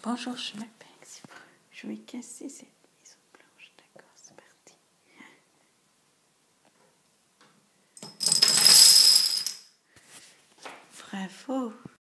Bonjour, je m'appelle. Je vais casser cette mise aux planches. D'accord, c'est parti. Bravo.